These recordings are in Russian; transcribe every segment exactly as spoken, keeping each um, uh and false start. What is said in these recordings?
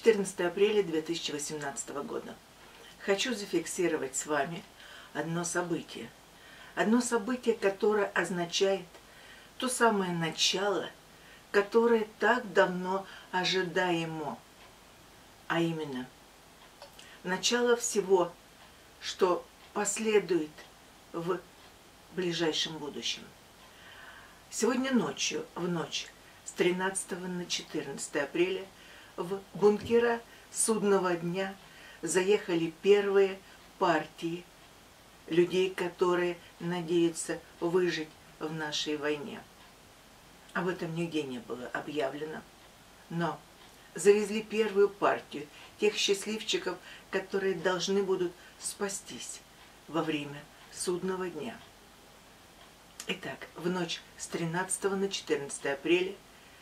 четырнадцатое апреля две тысячи восемнадцатого года. Хочу зафиксировать с вами одно событие. Одно событие, которое означает то самое начало, которое так давно ожидаемо. А именно, начало всего, что последует в ближайшем будущем. Сегодня ночью, в ночь с тринадцатого на четырнадцатое апреля, в бункера судного дня заехали первые партии людей, которые надеются выжить в нашей войне. Об этом нигде не было объявлено. Но завезли первую партию тех счастливчиков, которые должны будут спастись во время судного дня. Итак, в ночь с тринадцатого на четырнадцатое апреля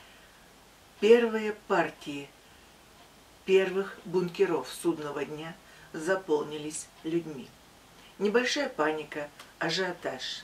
первые партии первых бункеров судного дня заполнились людьми. Небольшая паника, ажиотаж.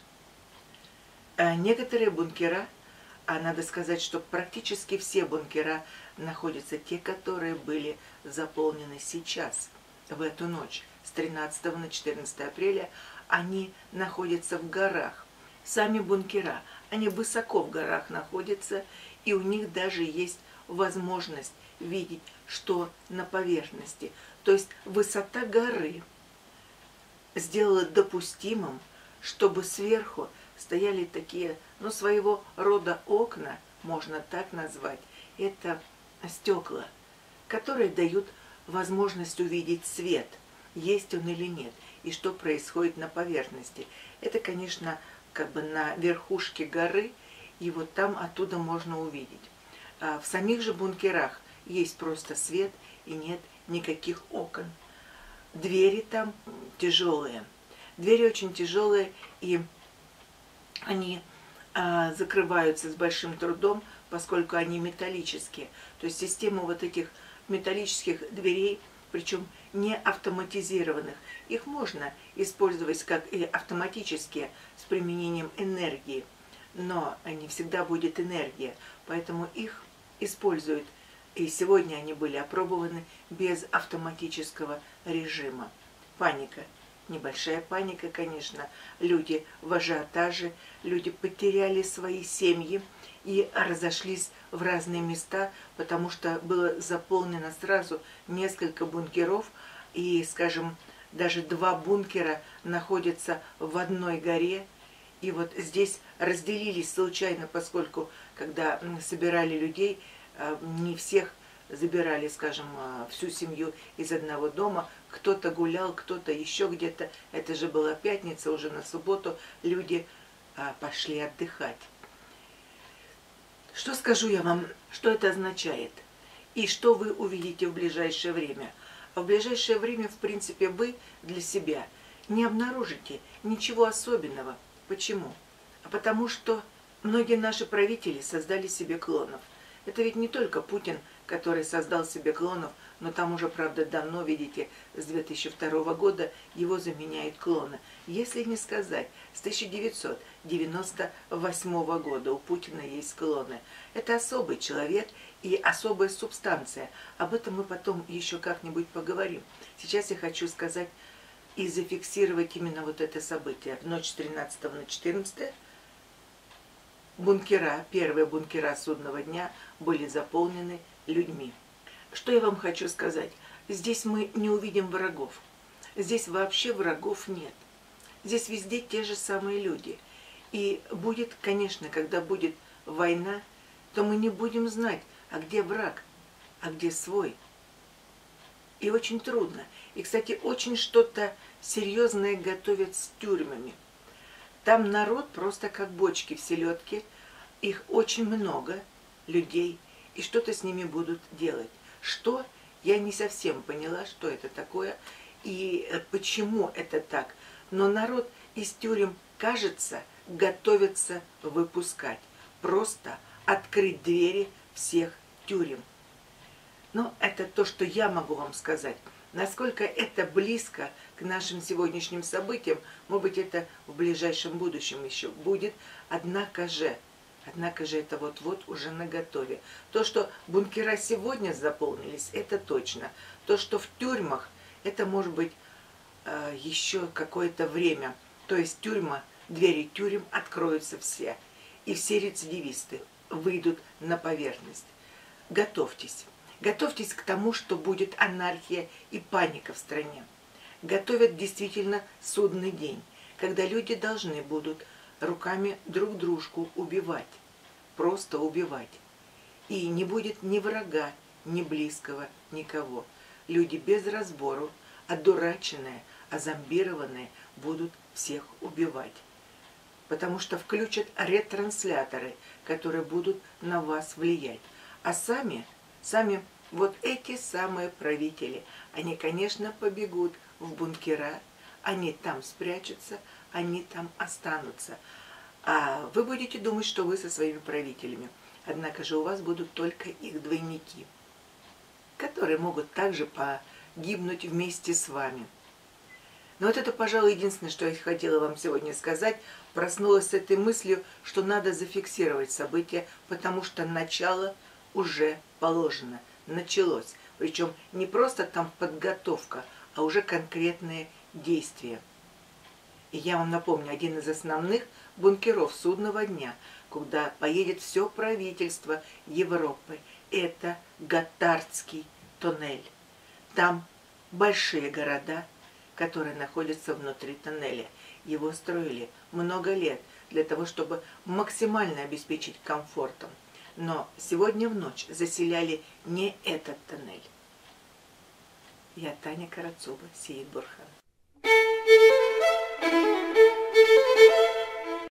А некоторые бункера, а надо сказать, что практически все бункера находятся те, которые были заполнены сейчас, в эту ночь, с тринадцатого на четырнадцатое апреля, они находятся в горах. Сами бункера, они высоко в горах находятся, и у них даже есть возможность видеть, что на поверхности. То есть высота горы сделала допустимым, чтобы сверху стояли такие, ну, своего рода окна, можно так назвать. Это стекла, которые дают возможность увидеть свет, есть он или нет, и что происходит на поверхности. Это, конечно, как бы на верхушке горы, и вот там оттуда можно увидеть. А в самих же бункерах есть просто свет и нет никаких окон. Двери там тяжелые. Двери очень тяжелые, и они а, закрываются с большим трудом, поскольку они металлические. То есть система вот этих металлических дверей, причем не автоматизированных, их можно использовать как и автоматические с применением энергии, но не всегда будет энергия, поэтому их используют. И сегодня они были опробованы без автоматического режима. Паника. Небольшая паника, конечно. Люди в ажиотаже, люди потеряли свои семьи и разошлись в разные места, потому что было заполнено сразу несколько бункеров, и, скажем, даже два бункера находятся в одной горе. И вот здесь разделились случайно, поскольку, когда собирали людей, не всех забирали, скажем, всю семью из одного дома. Кто-то гулял, кто-то еще где-то. Это же была пятница, уже на субботу люди пошли отдыхать. Что скажу я вам, что это означает? И что вы увидите в ближайшее время? В ближайшее время, в принципе, вы для себя не обнаружите ничего особенного. Почему? А потому что многие наши правители создали себе клонов. Это ведь не только Путин, который создал себе клонов, но там уже, правда, давно, видите, с две тысячи второго года его заменяют клоны. Если не сказать, с тысяча девятьсот девяносто восьмого года у Путина есть клоны. Это особый человек и особая субстанция. Об этом мы потом еще как-нибудь поговорим. Сейчас я хочу сказать и зафиксировать именно вот это событие. В ночь с тринадцатого на четырнадцатое бункера, первые бункера судного дня были заполнены людьми. Что я вам хочу сказать? Здесь мы не увидим врагов. Здесь вообще врагов нет. Здесь везде те же самые люди. И будет, конечно, когда будет война, то мы не будем знать, а где враг, а где свой. И очень трудно. И, кстати, очень что-то серьезное готовят с тюрьмами. Там народ просто как бочки в селедке. Их очень много людей. И что-то с ними будут делать. Что? Я не совсем поняла, что это такое и почему это так. Но народ из тюрем, кажется, готовится выпускать. Просто открыть двери всех тюрем. Но это то, что я могу вам сказать. Насколько это близко к нашим сегодняшним событиям, может быть, это в ближайшем будущем еще будет. Однако же Однако же это вот-вот уже наготове. То, что бункера сегодня заполнились, это точно. То, что в тюрьмах, это может быть э, еще какое-то время. То есть тюрьма, двери тюрем откроются все. И все рецидивисты выйдут на поверхность. Готовьтесь. Готовьтесь к тому, что будет анархия и паника в стране. Готовят действительно судный день, когда люди должны будут руками друг дружку убивать, просто убивать. И не будет ни врага, ни близкого, никого. Люди без разбору, одураченные, озомбированные будут всех убивать. Потому что включат ретрансляторы, которые будут на вас влиять. А сами, сами вот эти самые правители, они, конечно, побегут в бункера, они там спрячутся, они там останутся. А вы будете думать, что вы со своими правителями. Однако же у вас будут только их двойники, которые могут также погибнуть вместе с вами. Но вот это, пожалуй, единственное, что я хотела вам сегодня сказать. Проснулась с этой мыслью, что надо зафиксировать события, потому что начало уже положено, началось. Причем не просто там подготовка, а уже конкретные действия. И я вам напомню, один из основных бункеров судного дня, куда поедет все правительство Европы, это Готардский тоннель. Там большие города, которые находятся внутри тоннеля. Его строили много лет для того, чтобы максимально обеспечить комфортом. Но сегодня в ночь заселяли не этот тоннель. Я Таня Карацуба, Сеид Бурхан.